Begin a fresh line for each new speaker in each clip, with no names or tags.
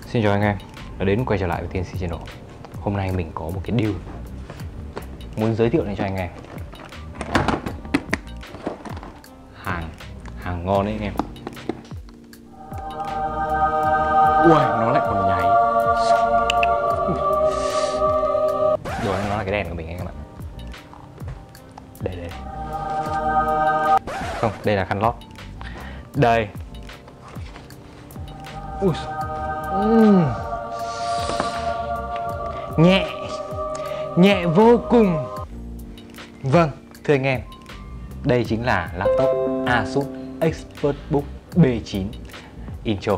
Xin chào anh em đã đến quay trở lại với TNC Channel. Hôm nay mình có một cái deal muốn giới thiệu lên cho anh em. Hàng ngon đấy anh em. Ui, nó lại còn nháy. Rồi nó là cái đèn của mình anh em ạ. Đây. Không, đây là khăn lót. Đây. Ui. Nhẹ vô cùng. Vâng, thưa anh em, đây chính là laptop Asus ExpertBook B9 Intro.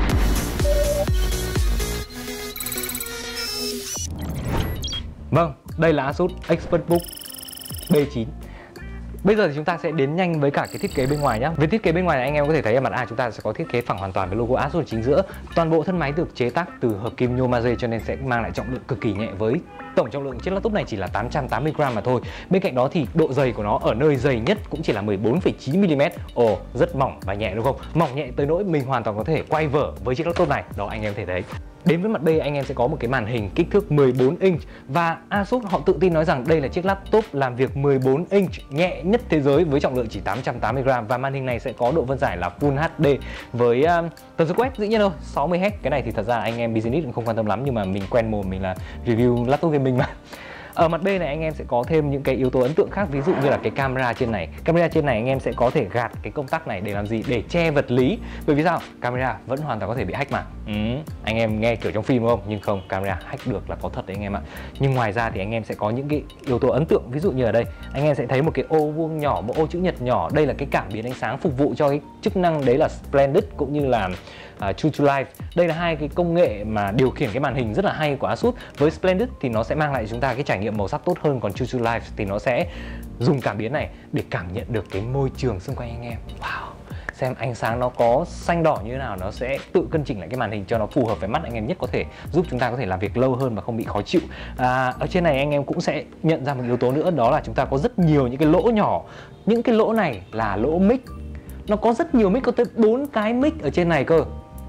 Vâng, đây là Asus ExpertBook B9. Bây giờ thì chúng ta sẽ đến nhanh với cả cái thiết kế bên ngoài nhé. Về thiết kế bên ngoài này, anh em có thể thấy ở mặt A chúng ta sẽ có thiết kế phẳng hoàn toàn với logo Asus ở chính giữa. Toàn bộ thân máy được chế tác từ hợp kim nhôm magie cho nên sẽ mang lại trọng lượng cực kỳ nhẹ, với tổng trọng lượng chiếc laptop này chỉ là 880g mà thôi. Bên cạnh đó thì độ dày của nó ở nơi dày nhất cũng chỉ là 14,9mm. Ồ, rất mỏng và nhẹ đúng không? Mỏng nhẹ tới nỗi mình hoàn toàn có thể quay vở với chiếc laptop này. Đó, anh em có thể thấy. Đến với mặt B, anh em sẽ có một cái màn hình kích thước 14 inch và Asus họ tự tin nói rằng đây là chiếc laptop làm việc 14 inch nhẹ nhất thế giới với trọng lượng chỉ 880g, và màn hình này sẽ có độ phân giải là Full HD với tần số quét dĩ nhiên thôi 60Hz. Cái này thì thật ra anh em business cũng không quan tâm lắm, nhưng mà mình quen mồm, mình là review laptop gaming mà. Ở mặt B này anh em sẽ có thêm những cái yếu tố ấn tượng khác, ví dụ như là cái camera trên này. Camera trên này anh em sẽ có thể gạt cái công tắc này để làm gì? Để che vật lý. Bởi vì sao? Camera vẫn hoàn toàn có thể bị hack mà. Anh em nghe kiểu trong phim đúng không? Nhưng không, camera hack được là có thật đấy anh em ạ. Nhưng ngoài ra thì anh em sẽ có những cái yếu tố ấn tượng, ví dụ như ở đây anh em sẽ thấy một cái ô vuông nhỏ, một ô chữ nhật nhỏ. Đây là cái cảm biến ánh sáng phục vụ cho cái chức năng đấy là Splendid cũng như là True to Life. Đây là hai cái công nghệ mà điều khiển cái màn hình rất là hay của Asus. Với Splendid thì nó sẽ mang lại chúng ta cái trải nghiệm màu sắc tốt hơn, còn True to Life thì nó sẽ dùng cảm biến này để cảm nhận được cái môi trường xung quanh anh em. Wow, xem ánh sáng nó có xanh đỏ như thế nào, nó sẽ tự cân chỉnh lại cái màn hình cho nó phù hợp với mắt anh em nhất có thể, giúp chúng ta có thể làm việc lâu hơn và không bị khó chịu. Ở trên này anh em cũng sẽ nhận ra một yếu tố nữa, đó là chúng ta có rất nhiều những cái lỗ nhỏ. Những cái lỗ này là lỗ mic. Nó có rất nhiều mic, có tới 4 cái mic ở trên này cơ.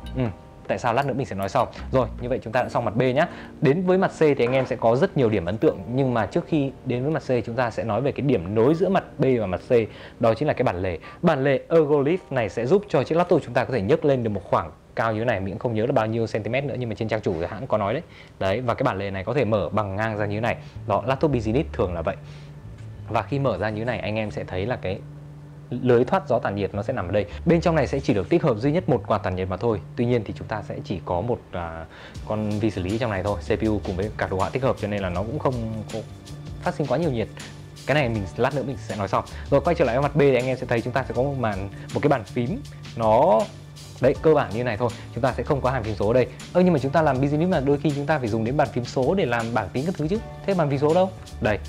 Tại sao lát nữa mình sẽ nói sau. Rồi, như vậy chúng ta đã xong mặt B nhá. Đến với mặt C thì anh em sẽ có rất nhiều điểm ấn tượng, nhưng mà trước khi đến với mặt C chúng ta sẽ nói về cái điểm nối giữa mặt B và mặt C, đó chính là cái bản lề. Bản lề Ergolift này sẽ giúp cho chiếc laptop chúng ta có thể nhấc lên được một khoảng cao như thế này, mình cũng không nhớ là bao nhiêu cm nữa, nhưng mà trên trang chủ thì hãng có nói đấy. Đấy, và cái bản lề này có thể mở bằng ngang ra như thế này. Đó, laptop business thường là vậy. Và khi mở ra như thế này anh em sẽ thấy là cái lưới thoát gió tản nhiệt nó sẽ nằm ở đây. Bên trong này sẽ chỉ được tích hợp duy nhất một quạt tản nhiệt mà thôi. Tuy nhiên thì chúng ta sẽ chỉ có một con vi xử lý trong này thôi, CPU cùng với cả đồ họa tích hợp, cho nên là nó cũng không phát sinh quá nhiều nhiệt. Cái này mình lát nữa mình sẽ nói sau. Rồi quay trở lại với mặt B thì anh em sẽ thấy chúng ta sẽ có một cái bàn phím, nó đấy cơ bản như này thôi. Chúng ta sẽ không có hàm phím số ở đây. Nhưng mà chúng ta làm business mà đôi khi chúng ta phải dùng đến bàn phím số để làm bảng tính các thứ chứ. Thế bàn phím số đâu? Đây.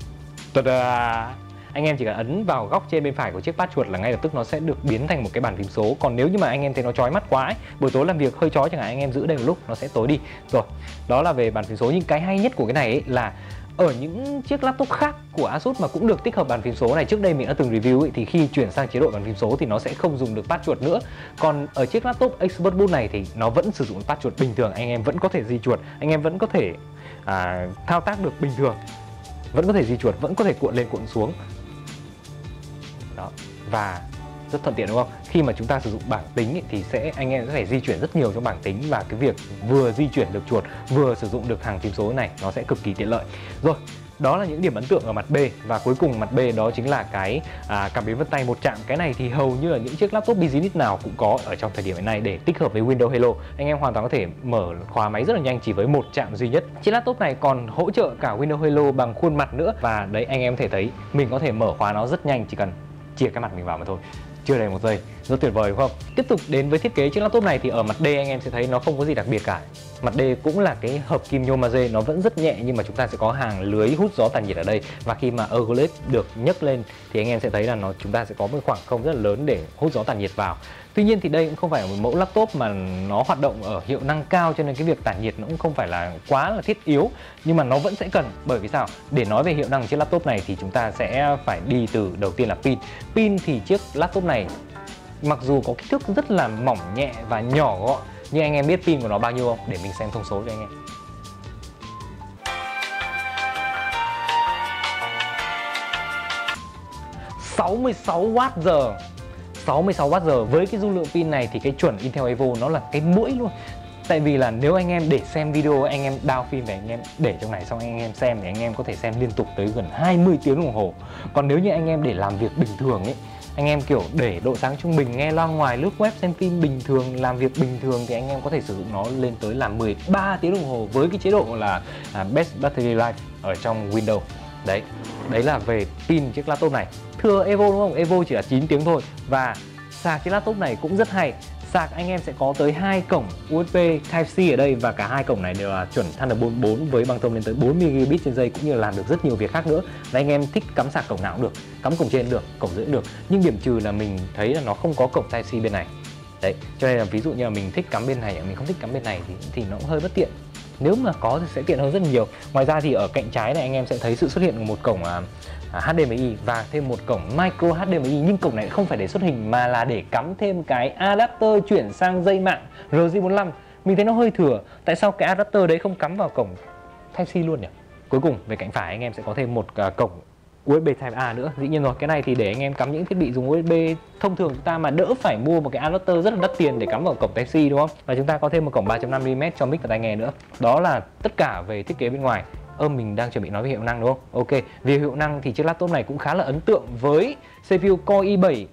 Ta-da! Anh em chỉ cần ấn vào góc trên bên phải của chiếc pad chuột là ngay lập tức nó sẽ được biến thành một cái bàn phím số. Còn nếu như mà anh em thấy nó chói mắt quá ấy, buổi tối làm việc hơi chói chẳng hạn, anh em giữ đây một lúc nó sẽ tối đi. Rồi, đó là về bàn phím số. Nhưng cái hay nhất của cái này ấy là ở những chiếc laptop khác của Asus mà cũng được tích hợp bàn phím số này, trước đây mình đã từng review ấy, thì khi chuyển sang chế độ bàn phím số thì nó sẽ không dùng được pad chuột nữa. Còn ở chiếc laptop ExpertBook này thì nó vẫn sử dụng pad chuột bình thường, anh em vẫn có thể di chuột, anh em vẫn có thể thao tác được bình thường, vẫn có thể di chuột, vẫn có thể cuộn lên cuộn xuống. Đó, và rất thuận tiện đúng không? Khi mà chúng ta sử dụng bảng tính ấy, thì anh em sẽ phải di chuyển rất nhiều trong bảng tính, và cái việc vừa di chuyển được chuột vừa sử dụng được hàng phím số này nó sẽ cực kỳ tiện lợi. Rồi, đó là những điểm ấn tượng ở mặt B. Và cuối cùng mặt B đó chính là cái cảm biến vân tay một chạm. Cái này thì hầu như là những chiếc laptop business nào cũng có ở trong thời điểm này để tích hợp với Windows Hello. Anh em hoàn toàn có thể mở khóa máy rất là nhanh chỉ với một chạm duy nhất. Chiếc laptop này còn hỗ trợ cả Windows Hello bằng khuôn mặt nữa. Và đấy, anh em có thể thấy mình có thể mở khóa nó rất nhanh, chỉ cần chìa cái mặt mình vào mà thôi, chưa đầy một giây, rất tuyệt vời đúng không? Tiếp tục đến với thiết kế chiếc laptop này thì ở mặt D anh em sẽ thấy nó không có gì đặc biệt cả. Mặt D cũng là cái hợp kim nhôm magie, nó vẫn rất nhẹ, nhưng mà chúng ta sẽ có hàng lưới hút gió tản nhiệt ở đây, và khi mà Ergolift được nhấc lên thì anh em sẽ thấy là chúng ta sẽ có một khoảng không rất là lớn để hút gió tản nhiệt vào. Tuy nhiên thì đây cũng không phải là một mẫu laptop mà nó hoạt động ở hiệu năng cao, cho nên cái việc tản nhiệt nó cũng không phải là quá là thiết yếu, nhưng mà nó vẫn sẽ cần. Bởi vì sao? Để nói về hiệu năng của chiếc laptop này thì chúng ta sẽ phải đi từ đầu tiên là pin. Pin thì chiếc laptop này mặc dù có kích thước rất là mỏng nhẹ và nhỏ gọn, Nhưng anh em biết pin của nó bao nhiêu không? Để mình xem thông số cho anh em. 66Wh. 66Wh. Với cái dung lượng pin này thì cái chuẩn Intel Evo nó là cái mũi luôn. Tại vì là nếu anh em để xem video, anh em download phim về anh em để trong này xong anh em xem thì anh em có thể xem liên tục tới gần 20 tiếng đồng hồ. Còn nếu như anh em để làm việc bình thường ấy, anh em kiểu để độ sáng trung bình, nghe loa ngoài, lướt web, xem phim bình thường, làm việc bình thường thì anh em có thể sử dụng nó lên tới là 13 tiếng đồng hồ với cái chế độ là Best Battery Life ở trong Windows. Đấy là về pin chiếc laptop này. Thưa Evo đúng không? Evo chỉ là 9 tiếng thôi. Và sạc chiếc laptop này cũng rất hay. Sạc anh em sẽ có tới 2 cổng USB Type-C ở đây và cả hai cổng này đều là chuẩn Thunderbolt 4 với băng thông lên tới 40 Gb trên giây, cũng như là làm được rất nhiều việc khác nữa. Và anh em thích cắm sạc cổng nào cũng được, cắm cổng trên được, cổng dưới cũng được. Nhưng điểm trừ là mình thấy là nó không có cổng Type-C bên này. Đấy, cho nên là ví dụ như là mình thích cắm bên này, mình không thích cắm bên này thì nó cũng hơi bất tiện. Nếu mà có thì sẽ tiện hơn rất nhiều. Ngoài ra thì ở cạnh trái này anh em sẽ thấy sự xuất hiện của một cổng HDMI và thêm một cổng micro HDMI, nhưng cổng này không phải để xuất hình mà là để cắm thêm cái adapter chuyển sang dây mạng RJ45. Mình thấy nó hơi thừa. Tại sao cái adapter đấy không cắm vào cổng Type-C luôn nhỉ? Cuối cùng về cạnh phải anh em sẽ có thêm một cổng USB Type-A nữa. Dĩ nhiên rồi, cái này thì để anh em cắm những thiết bị dùng USB thông thường chúng ta mà đỡ phải mua một cái adapter rất là đắt tiền để cắm vào cổng Type-C, đúng không? Và chúng ta có thêm một cổng 3.5mm cho mic và tai nghe nữa. Đó là tất cả về thiết kế bên ngoài. Mình đang chuẩn bị nói về hiệu năng đúng không? Ok, về hiệu năng thì chiếc laptop này cũng khá là ấn tượng với CPU Core i7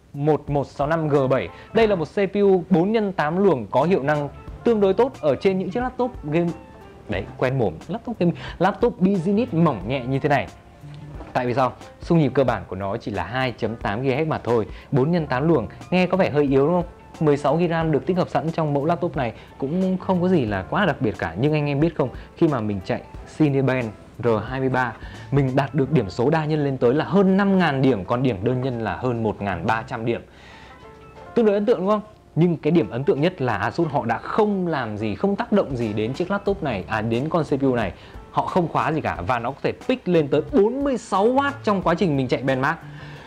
1165G7. Đây là một CPU 4x8 luồng có hiệu năng tương đối tốt ở trên những chiếc laptop game. Đấy, quen mồm, laptop business mỏng nhẹ như thế này. Tại vì sao? Xung nhịp cơ bản của nó chỉ là 2.8 GHz mà thôi, 4x8 luồng, nghe có vẻ hơi yếu đúng không? 16 GB RAM được tích hợp sẵn trong mẫu laptop này cũng không có gì là quá đặc biệt cả. Nhưng anh em biết không, khi mà mình chạy Cinebench R23, mình đạt được điểm số đa nhân lên tới là hơn 5.000 điểm, còn điểm đơn nhân là hơn 1.300 điểm. Tương đối ấn tượng đúng không? Nhưng cái điểm ấn tượng nhất là Asus họ đã không làm gì, không tác động gì đến chiếc laptop này, đến con CPU này. Họ không khóa gì cả và nó có thể pick lên tới 46W trong quá trình mình chạy benchmark.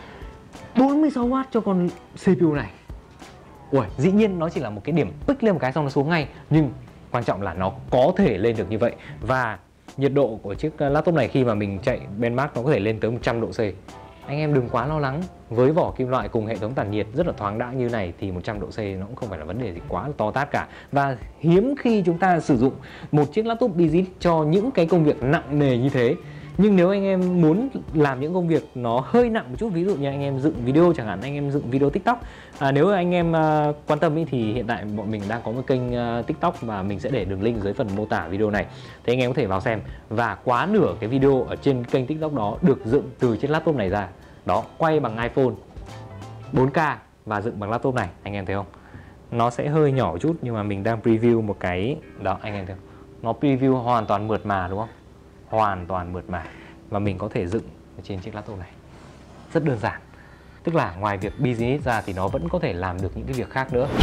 46W cho con CPU này. Ui, dĩ nhiên nó chỉ là một cái điểm pick lên một cái xong nó xuống ngay, nhưng quan trọng là nó có thể lên được như vậy. Và nhiệt độ của chiếc laptop này khi mà mình chạy benchmark nó có thể lên tới 100 độ C. Anh em đừng quá lo lắng, với vỏ kim loại cùng hệ thống tản nhiệt rất là thoáng đãng như này thì 100 độ C nó cũng không phải là vấn đề gì quá là to tát cả. Và hiếm khi chúng ta sử dụng một chiếc laptop business cho những cái công việc nặng nề như thế. Nhưng nếu anh em muốn làm những công việc nó hơi nặng một chút, ví dụ như anh em dựng video chẳng hạn, anh em dựng video TikTok, nếu anh em quan tâm ý, thì hiện tại bọn mình đang có một kênh TikTok và mình sẽ để đường link dưới phần mô tả video này, thì anh em có thể vào xem. Và quá nửa cái video ở trên kênh TikTok đó được dựng từ chiếc laptop này ra. Đó, quay bằng iPhone 4K và dựng bằng laptop này, anh em thấy không? Nó sẽ hơi nhỏ một chút nhưng mà mình đang preview một cái, đó anh em thấy không? Nó preview hoàn toàn mượt mà đúng không? Hoàn toàn mượt mà. Và mình có thể dựng ở trên chiếc laptop này. Rất đơn giản. Tức là ngoài việc business ra thì nó vẫn có thể làm được những cái việc khác nữa.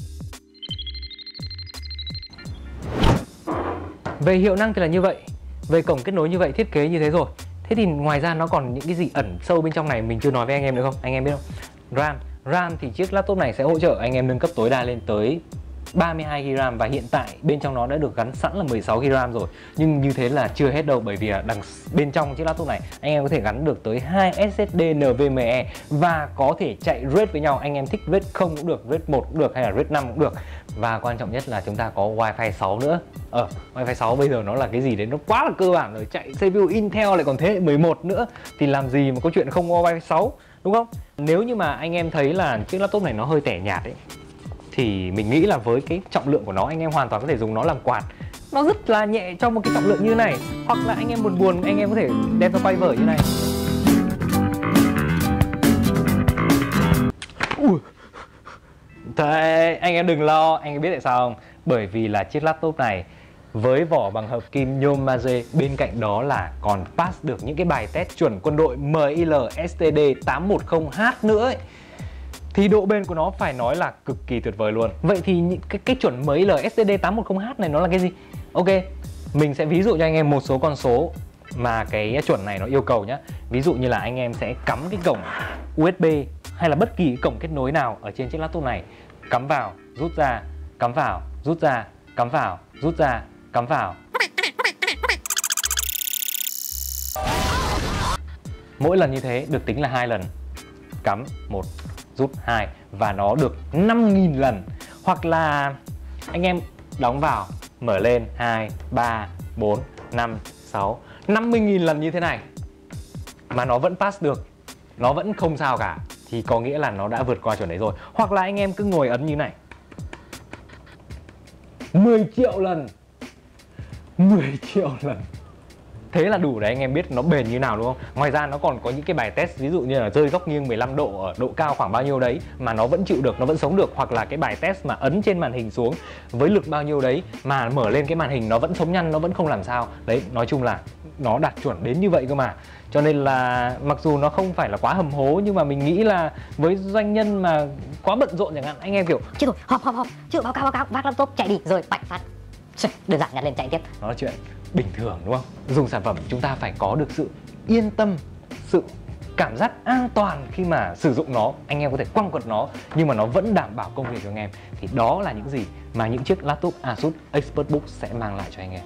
Về hiệu năng thì là như vậy. Về cổng kết nối như vậy, thiết kế như thế rồi. Thế thì ngoài ra nó còn những cái gì ẩn sâu bên trong này mình chưa nói với anh em nữa không? Anh em biết không? RAM thì chiếc laptop này sẽ hỗ trợ anh em nâng cấp tối đa lên tới 32 GB RAM và hiện tại bên trong nó đã được gắn sẵn là 16 GB RAM rồi. Nhưng như thế là chưa hết đâu, bởi vì đằng bên trong chiếc laptop này anh em có thể gắn được tới 2 SSD NVMe và có thể chạy RAID với nhau. Anh em thích RAID 0 cũng được, RAID 1 cũng được hay là RAID 5 cũng được. Và quan trọng nhất là chúng ta có Wi-Fi 6 nữa. Wi-Fi 6 bây giờ nó là cái gì đấy nó quá là cơ bản rồi, chạy CPU Intel lại còn thế hệ 11 nữa thì làm gì mà có chuyện không có Wi-Fi 6, đúng không? Nếu như mà anh em thấy là chiếc laptop này nó hơi tẻ nhạt ấy thì mình nghĩ là với cái trọng lượng của nó anh em hoàn toàn có thể dùng nó làm quạt. Nó rất là nhẹ trong một cái trọng lượng như này. Hoặc là anh em buồn anh em có thể đem nó quay vở như này. Thế anh em đừng lo, anh em biết tại sao không? Bởi vì là chiếc laptop này với vỏ bằng hợp kim nhôm magie, bên cạnh đó là còn pass được những cái bài test chuẩn quân đội MIL STD 810H nữa ấy. Thì độ bền của nó phải nói là cực kỳ tuyệt vời luôn. Vậy thì cái chuẩn MIL STD 810H này nó là cái gì? Ok, mình sẽ ví dụ cho anh em một số con số mà cái chuẩn này nó yêu cầu nhé. Ví dụ như là anh em sẽ cắm cái cổng USB hay là bất kỳ cổng kết nối nào ở trên chiếc laptop này, cắm vào, rút ra, cắm vào, rút ra, cắm vào, rút ra, cắm vào. Mỗi lần như thế được tính là 2 lần. Cắm 1, rút 2 và nó được 5.000 lần. Hoặc là anh em đóng vào, mở lên 2, 3, 4, 5, 6, 50.000 lần như thế này mà nó vẫn pass được, nó vẫn không sao cả, thì có nghĩa là nó đã vượt qua chuẩn đấy rồi. Hoặc là anh em cứ ngồi ấn như này 10 triệu lần, 10 triệu lần. Thế là đủ để anh em biết nó bền như nào, đúng không? Ngoài ra nó còn có những cái bài test, ví dụ như là rơi góc nghiêng 15 độ ở độ cao khoảng bao nhiêu đấy mà nó vẫn chịu được, nó vẫn sống được. Hoặc là cái bài test mà ấn trên màn hình xuống với lực bao nhiêu đấy mà mở lên cái màn hình nó vẫn sống nhăn, nó vẫn không làm sao. Đấy, nói chung là nó đạt chuẩn đến như vậy cơ mà. Cho nên là mặc dù nó không phải là quá hầm hố, nhưng mà mình nghĩ là với doanh nhân mà quá bận rộn chẳng hạn, anh em kiểu
chứ rồi họp chứ báo cáo vác laptop chạy đi rồi bạch phát, đơn giản nhặt lên chạy tiếp.
nó là chuyện bình thường, đúng không? Dùng sản phẩm chúng ta phải có được sự yên tâm, sự cảm giác an toàn khi mà sử dụng nó. Anh em có thể quăng quật nó nhưng mà nó vẫn đảm bảo công việc cho anh em. Thì đó là những gì mà những chiếc laptop Asus ExpertBook sẽ mang lại cho anh em.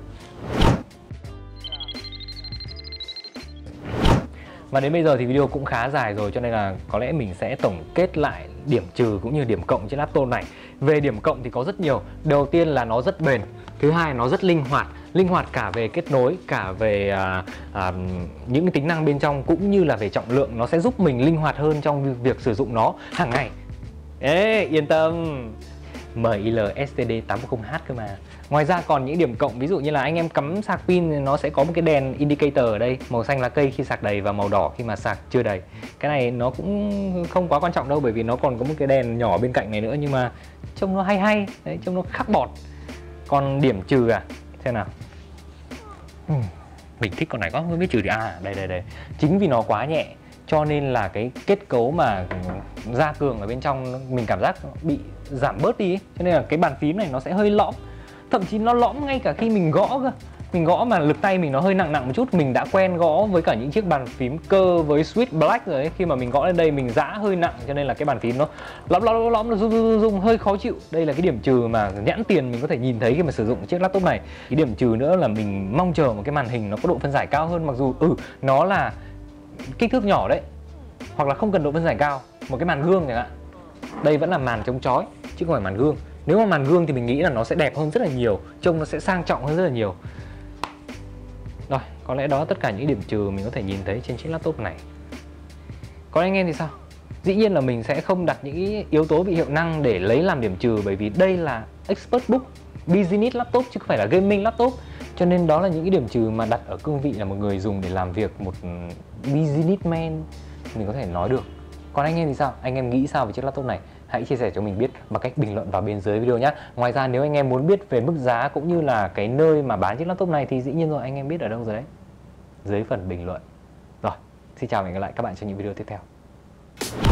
Và đến bây giờ thì video cũng khá dài rồi, cho nên là có lẽ mình sẽ tổng kết lại điểm trừ cũng như điểm cộng trên laptop này. Về điểm cộng thì có rất nhiều. Đầu tiên là nó rất bền. Thứ hai, nó rất linh hoạt cả về kết nối, cả về những cái tính năng bên trong cũng như là về trọng lượng. Nó sẽ giúp mình linh hoạt hơn trong việc sử dụng nó hàng ngày. Ê, yên tâm, MIL STD 810H cơ mà. Ngoài ra còn những điểm cộng, ví dụ như là anh em cắm sạc pin thì nó sẽ có một cái đèn indicator ở đây, màu xanh lá cây khi sạc đầy và màu đỏ khi mà sạc chưa đầy. Cái này nó cũng không quá quan trọng đâu, bởi vì nó còn có một cái đèn nhỏ bên cạnh này nữa, nhưng mà trông nó hay đấy, trông nó khắc bọt. Còn điểm trừ à, xem nào. Mình thích con này quá, không biết trừ thì đây. Chính vì nó quá nhẹ cho nên là cái kết cấu mà gia cường ở bên trong mình cảm giác bị giảm bớt đi ấy. Cho nên là cái bàn phím này nó sẽ hơi lõm, thậm chí nó lõm ngay cả khi mình gõ cơ. Mình gõ mà lực tay mình nó hơi nặng một chút. Mình đã quen gõ với cả những chiếc bàn phím cơ với switch black rồi ấy. Khi mà mình gõ lên đây mình giã hơi nặng, cho nên là cái bàn phím nó lõm, nó rung hơi khó chịu. Đây là cái điểm trừ mà nhãn tiền mình có thể nhìn thấy khi mà sử dụng chiếc laptop này. Cái điểm trừ nữa là mình mong chờ một cái màn hình nó có độ phân giải cao hơn. Mặc dù nó là kích thước nhỏ đấy, hoặc là không cần độ phân giải cao, một cái màn gương chẳng hạn. Đây vẫn là màn chống chói chứ không phải màn gương. Nếu mà màn gương thì mình nghĩ là nó sẽ đẹp hơn rất là nhiều, trông nó sẽ sang trọng hơn rất là nhiều. Rồi, có lẽ đó tất cả những điểm trừ mình có thể nhìn thấy trên chiếc laptop này. Còn anh em thì sao? Dĩ nhiên là mình sẽ không đặt những yếu tố bị hiệu năng để lấy làm điểm trừ, bởi vì đây là ExpertBook Business laptop chứ không phải là gaming laptop. Cho nên đó là những cái điểm trừ mà đặt ở cương vị là một người dùng để làm việc, một businessman mình có thể nói được. Còn anh em thì sao? Anh em nghĩ sao về chiếc laptop này? Hãy chia sẻ cho mình biết bằng cách bình luận vào bên dưới video nhé. Ngoài ra nếu anh em muốn biết về mức giá cũng như là cái nơi mà bán chiếc laptop này thì dĩ nhiên rồi, anh em biết ở đâu rồi đấy, dưới phần bình luận. Rồi, xin chào và hẹn gặp lại các bạn trong những video tiếp theo.